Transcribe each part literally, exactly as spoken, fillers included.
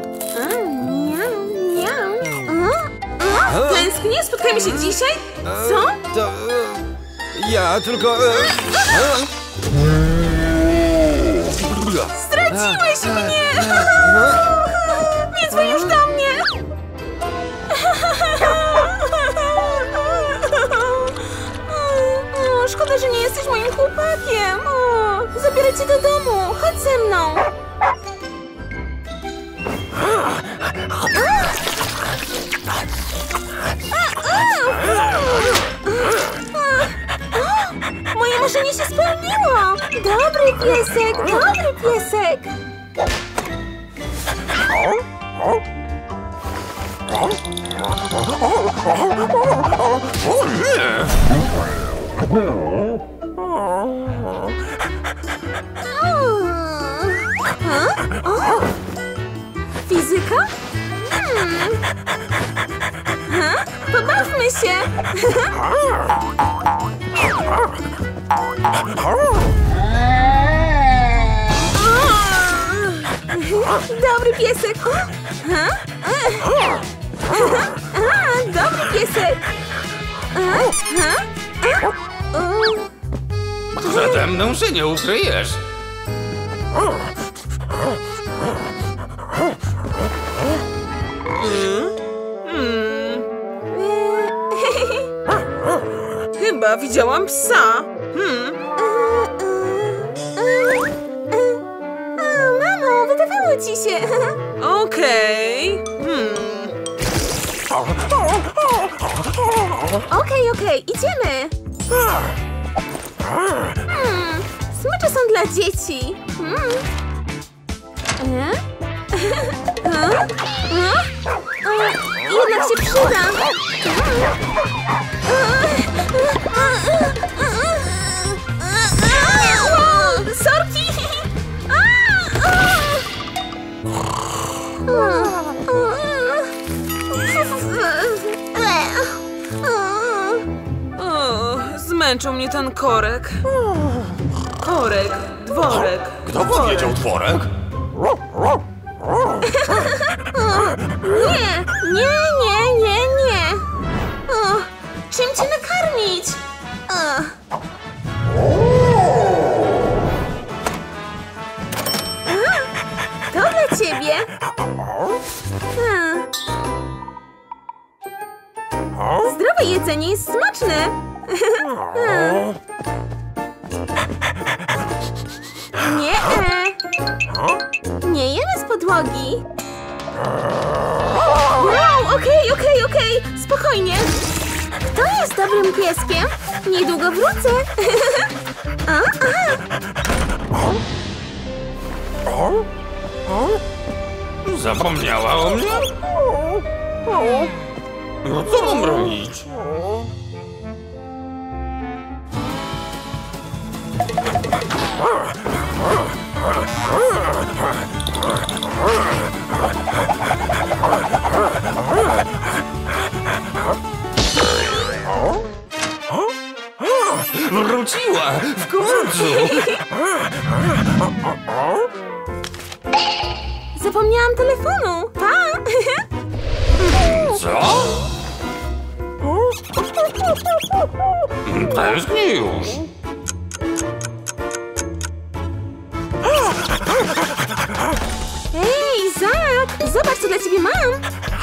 Tęsknię? Spotkajmy się dzisiaj? Co? To... Ja tylko... Zdradziłeś mnie! Nie dzwoń już do mnie! O, szkoda, że nie jesteś moim chłopakiem. O, zabiorę cię do domu. Chodź ze mną. Moje marzenie się spełniło! Dobry piesek, dobry piesek! O! Fizyka? Hmm. Ha? Pobawmy się! Dobry piesek! Ha? A, dobry piesek! Ha? Przede mną się nie ukryjesz. Chyba widziałam psa. Hmm. Mamo, wydawało ci się. Okej. Hmm. Okej, okej, idziemy. Hmm. Smycze są dla dzieci. Hmm. E? E? E? Jednak się przyda. Sorki! O, zmęczył mnie ten korek. Korek, dworek. Kto powiedział dworek? Nie, nie, nie, nie, nie. O, czym cię nakarmić? O. A, to dla ciebie. A. Zdrowe jedzenie jest smaczne. A. Nie, e. nie jemy z podłogi. Wow, okej, okej, okej, spokojnie. Kto jest dobrym pieskiem? Niedługo wrócę. A, a. Zapomniała o mnie? No co mam robić? Wróciła! W końcu! Zapomniałam telefonu. Pa! Co? Tęsknię już. Ej, Zak! Zobacz, co dla ciebie mam.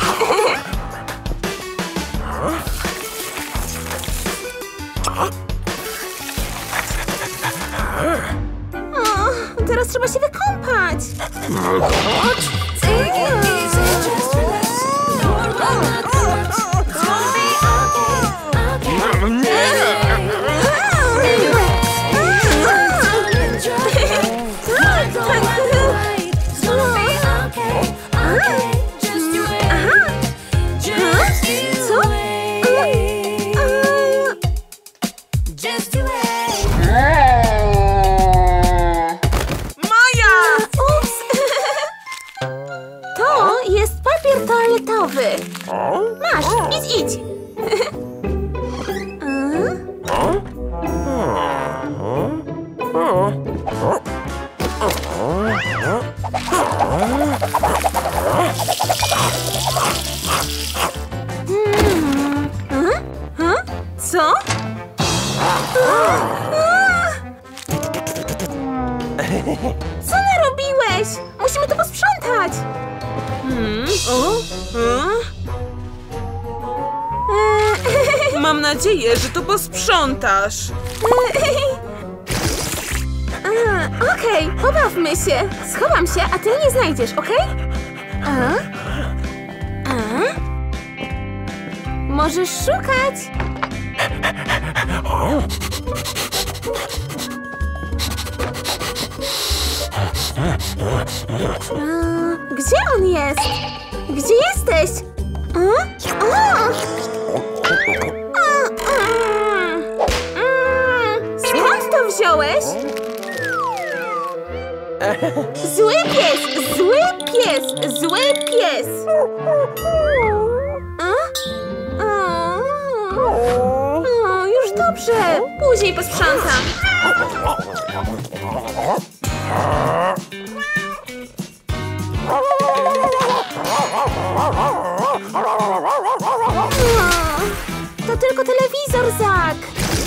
O, teraz trzeba się wykąpać. Wykąpać? Masz, idź, idź. sprzątać. Hmm, o? A? Mam nadzieję, że to posprzątasz. Okej, okay, pobawmy się. Schowam się, a ty nie znajdziesz, okej? Okay? A? A? Możesz szukać. A, gdzie on jest? Gdzie jesteś? A? A! A, a. Mm, skąd to wziąłeś? Zły pies! Zły pies! Zły pies! A? A? O, już dobrze. Później posprzątam. O, to tylko telewizor, Zak.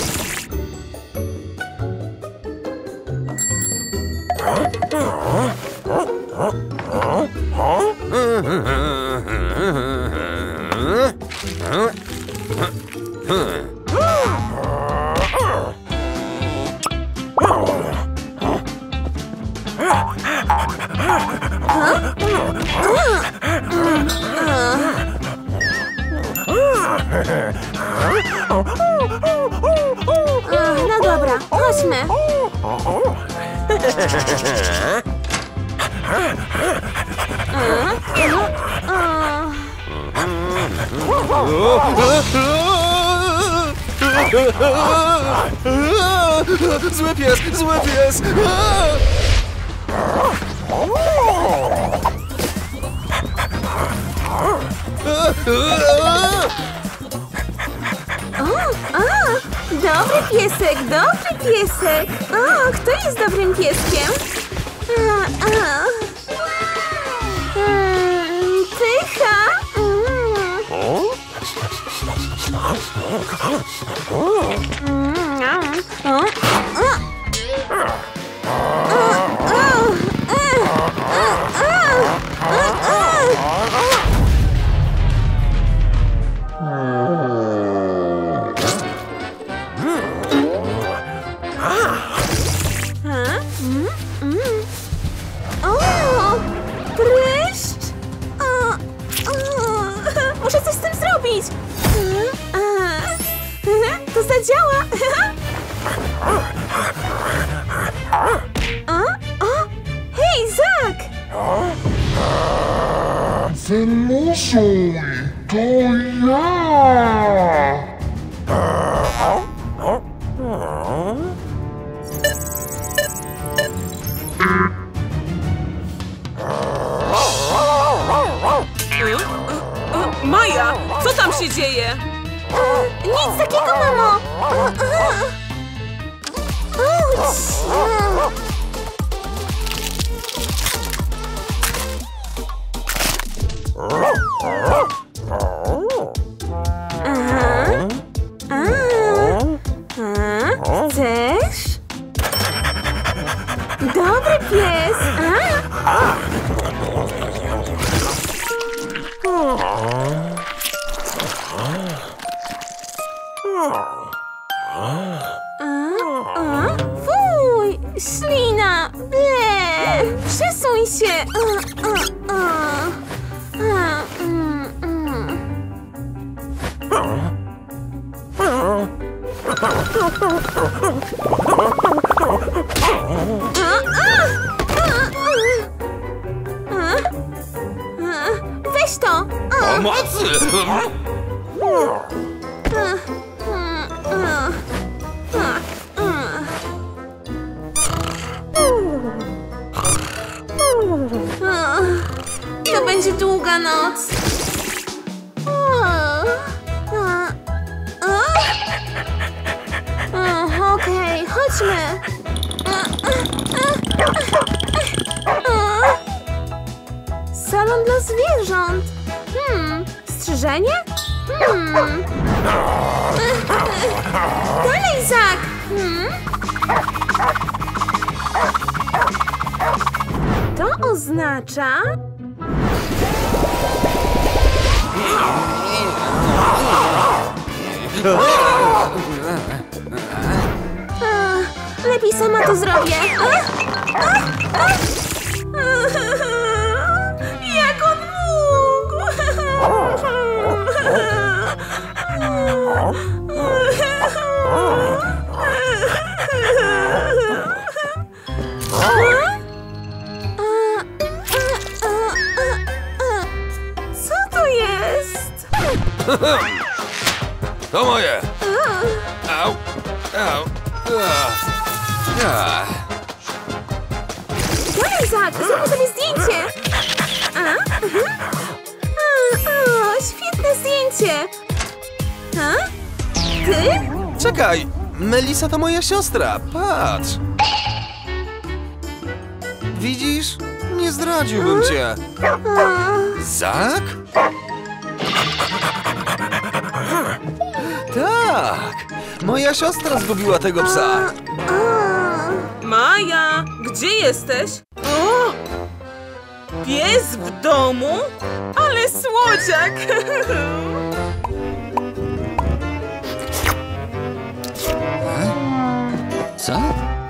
No dobra, chodźmy. Zły pies, zły pies! O, o, dobry piesek, dobry piesek. O, kto jest dobrym pieskiem? A, a. Mm, Pycha. Mm. Mm, o, o. Muszę coś z tym zrobić. To zadziała. A? O? Hej, Zak! Wyluzuj, to ja! Maja, co tam się dzieje? Nic takiego, mamo! Auć! Aha. A. Chcesz? Dobry pies! A. A? Fuj! Ślina! Ble! Przesuń się! A, a, a. A, mm, mm. A, a! A, a. A, weź to! A. Pomocy! To będzie długa noc. Okej, chodźmy. Salon dla zwierząt. Hmm, strzyżenie? Hmm. Dalej, Zak! Hmm? To oznacza... A, lepiej sama to zrobię. A? A? A? Jak on mógł? Co to jest? To moje! Au! Au! Ah. Dalej, Zak, zrób sobie zdjęcie. A? Mhm. A, o, świetne zdjęcie. A? Ty? Czekaj! Melisa to moja siostra, patrz! Widzisz? Nie zdradziłbym cię. Zak? Tak! Moja siostra zgubiła tego psa. Maja, gdzie jesteś? O! Pies w domu? Ale słodziak! Co?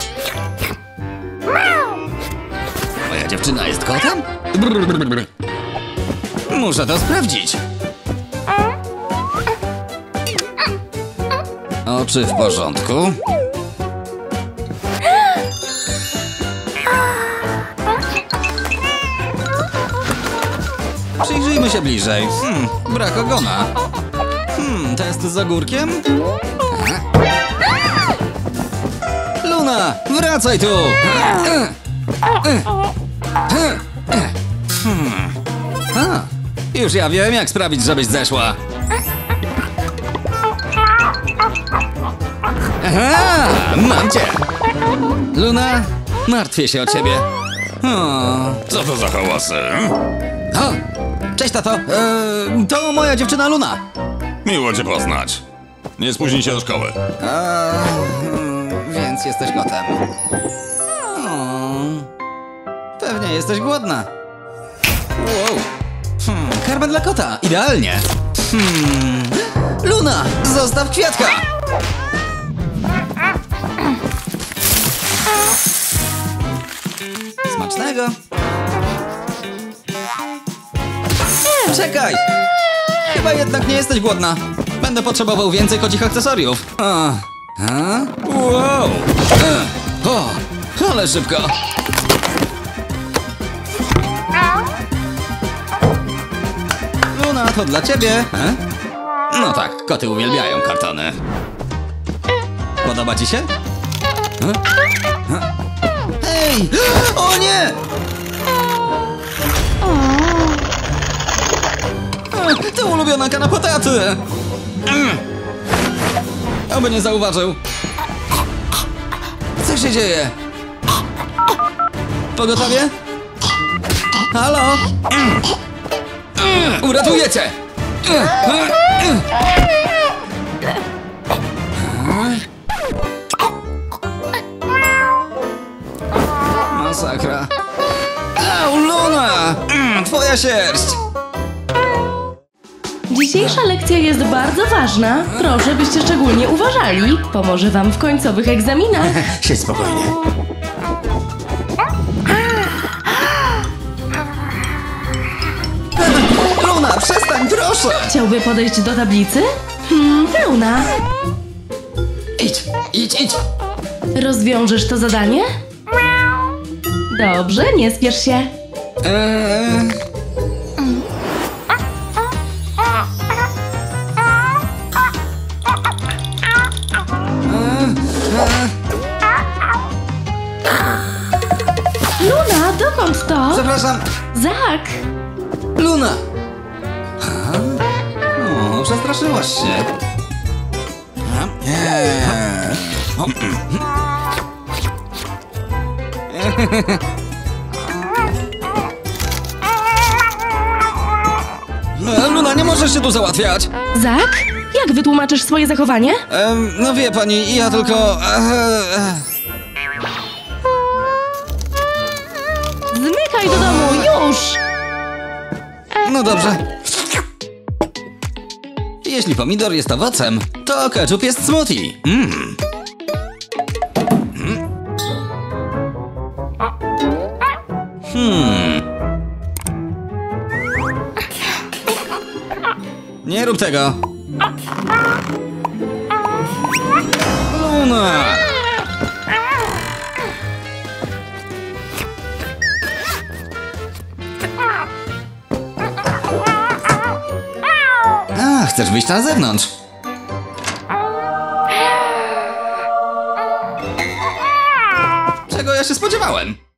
Moja dziewczyna jest kotem? Brr, brr, brr. Muszę to sprawdzić. Oczy w porządku. Przyjrzyjmy się bliżej. Hmm, brak ogona. Hmm, test z ogórkiem? Aha. Luna, wracaj tu! Hmm. A, już ja wiem, jak sprawić, żebyś zeszła. Aha, mam cię! Luna, martwię się o ciebie. O. Co to za hałasy? O, cześć, tato. E, to moja dziewczyna Luna. Miło cię poznać. Nie spóźnij się do szkoły. A, więc jesteś kotem. O, pewnie jesteś głodna. Wow. Hmm, karma dla kota. Idealnie. Hmm. Luna, zostaw kwiatka. Smacznego. Czekaj. Chyba jednak nie jesteś głodna. Będę potrzebował więcej kocich akcesoriów. A, a? Wow. E, o, ale szybko. Luna, to dla ciebie. E? No tak, koty uwielbiają kartony. Podoba ci się? E? E? Hej! O nie! E, to ulubiona kanapa taty. Oby nie zauważył. Co się dzieje? Pogotowie? Halo? Uratuję cię! Masakra. Au, Luna! Twoja sierść! Dzisiejsza lekcja jest bardzo ważna. Proszę, byście szczególnie uważali. Pomoże wam w końcowych egzaminach. Siedź spokojnie. Luna, przestań, proszę! Chciałby podejść do tablicy? Hmm, Luna. Idź, idź, idź! Rozwiążesz to zadanie? Dobrze, nie spiesz się. Eee... Luna, dokąd to? Przepraszam, Zak! Luna! A? O, przestraszyłaś się. Eee. O. Luna, nie możesz się tu załatwiać. Zak? Jak wytłumaczysz swoje zachowanie? Ehm, no wie pani, ja tylko... E, Zmykaj do domu, już! no No dobrze. Jeśli pomidor jest owocem, to ketchup jest smoothie. Mm. Mm. Hmm. Nie rób tego. Luna! A, chcesz wyjść na zewnątrz? Czego ja się spodziewałem?